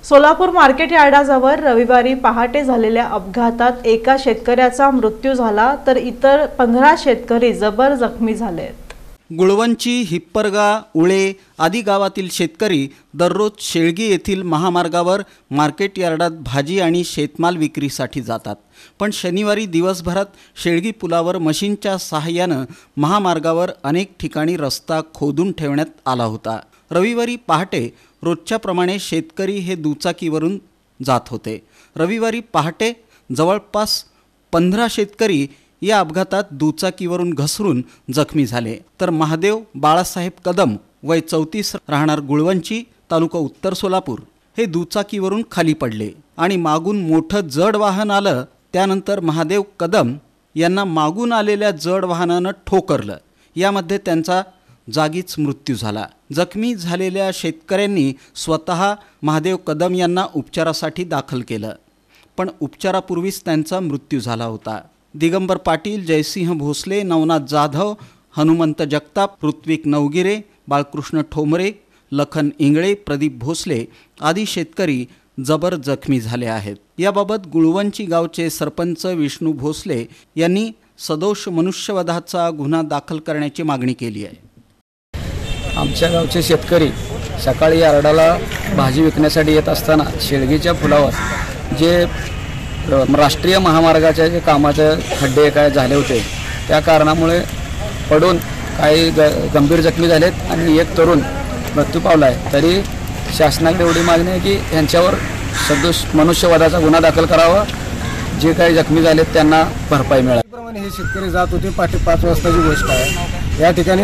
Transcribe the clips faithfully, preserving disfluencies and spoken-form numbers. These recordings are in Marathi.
सोलापूर मार्केट यार्डाजवळ रविवारी पहाटे झालेल्या अपघातात एका शेतकऱ्याचा मृत्यू झाला तर इतर पंधरा शेतकरी जबर जखमी झालेत। गुळवंची, हिप्परगा, उळे आदी गावातील शेतकरी दररोज शेळगी येथील महामार्गावर मार्केट यार्डात भाजी आणि शेतमाल विक्रीसाठी जातात। पण शनिवारी दिवसभरात शेळगी पुलावर मशीनच्या सहाय्याने महामार्गावर अनेक ठिकाणी रस्ता खोदून ठेवण्यात आला होता। रविवारी पहाटे रोजच्याप्रमाणे शेतकरी हे दुचाकीवरून जात होते। रविवारी पहाटे जवळपास पंधरा शेतकरी या अपघातात दुचाकीवरून घसरून जखमी झाले, तर महादेव बाळासाहेब कदम वय चौतीस राहणार गुळवंची तालुका उत्तर सोलापूर हे दुचाकीवरून खाली पडले आणि मागून मोठं जड वाहन आलं। त्यानंतर महादेव कदम यांना मागून आलेल्या जड वाहनानं ठोकरलं। यामध्ये त्यांचा जागीच मृत्यू झाला। जखमी झालेल्या शेतकऱ्यांनी स्वतः महादेव कदम यांना उपचारासाठी दाखल केलं, पण उपचारापूर्वीच त्यांचा मृत्यू झाला होता। दिगंबर पाटील, जयसिंह भोसले, नवनाथ जाधव, हनुमंत जगताप, ऋत्विक नवगिरे, बाळकृष्ण ठोमरे, लखन इंगळे, प्रदीप भोसले आदी शेतकरी जबर जखमी झाले आहेत। याबाबत गुळवंची गावचे सरपंच विष्णू भोसले यांनी सदोष मनुष्यवधाचा गुन्हा दाखल करण्याची मागणी केली आहे। आमच्या गावचे शेतकरी सकाळी यार्डाला भाजी विकण्यासाठी येत असताना शेळगीच्या पुलावर जे राष्ट्रीय महामार्गाच्या जे कामाचे खड्डे काय झाले होते त्या कारणामुळे पडून काही ग गंभीर जखमी झालेत आणि एक तरुण मृत्यू पावला आहे। तरी शासनाकडे एवढी मागणी आहे की यांच्यावर सदोष मनुष्यवधाचा गुन्हा दाखल करावा, जे काही जखमी झालेत त्यांना भरपाई मिळावी। प्रमाणे हे शेतकरी जात होते, पहाटे पाच वाजताची गोष्ट आहे। या ठिकाणी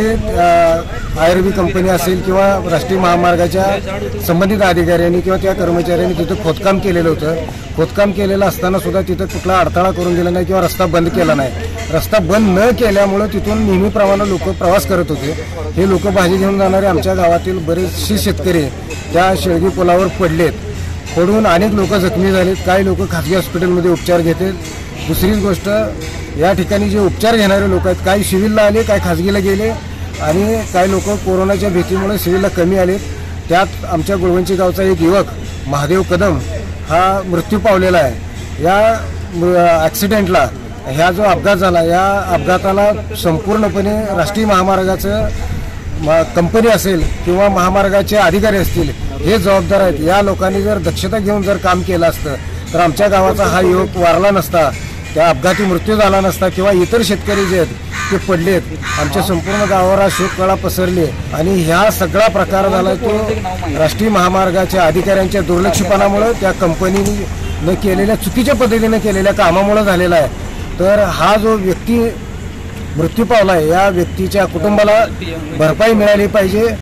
आयआरबी कंपनी असेल किंवा राष्ट्रीय महामार्गाच्या संबंधित अधिकाऱ्यांनी किंवा त्या कर्मचाऱ्यांनी तिथं खोदकाम केलेलं होतं। खोदकाम केलेलं असताना सुद्धा तिथं कुठला अडथळा करून दिला नाही किंवा रस्ता बंद केला नाही। रस्ता बंद न केल्यामुळे तिथून नेहमीप्रमाणे लोक प्रवास करत होते। हे लोक भाजी घेऊन जाणारे आमच्या गावातील बरेचसे शेतकरी त्या शेळगी पुलावर पडलेत, पडून अनेक लोक जखमी झालेत। काही लोक खासगी हॉस्पिटलमध्ये उपचार घेतात। दुसरीच गोष्ट, या ठिकाणी जे उपचार घेणारे लोक आहेत, काही सिव्हिलला आले, काही खासगीला गेले आणि काही लोक कोरोनाच्या भीतीमुळे सिव्हिलला कमी आले। त्यात आमच्या गुळवंची गावचा एक युवक महादेव कदम हा मृत्यू पावलेला आहे। या ॲक्सिडेंटला, ह्या जो अपघात झाला, या अपघाताला संपूर्णपणे राष्ट्रीय महामार्गाचं कंपनी असेल किंवा महामार्गाचे अधिकारी असतील हे जबाबदार आहेत। या लोकांनी जर दक्षता घेऊन जर काम केलं असतं तर आमच्या गावाचा हा युवक वारला नसता, त्या अपघाती मृत्यू झाला नसता किंवा इतर शेतकरी जे आहेत ते पडलेत। आमच्या संपूर्ण गावावर शोककळा पसरली आणि ह्या सगळा प्रकार झाला तो राष्ट्रीय महामार्गाच्या अधिकाऱ्यांच्या दुर्लक्षपणामुळे, त्या कंपनीने केलेल्या चुकीच्या पद्धतीने केलेल्या कामामुळे झालेला आहे। तर हा जो व्यक्ती मृत्यू पावला आहे या व्यक्तीच्या कुटुंबाला भरपाई मिळाली पाहिजे।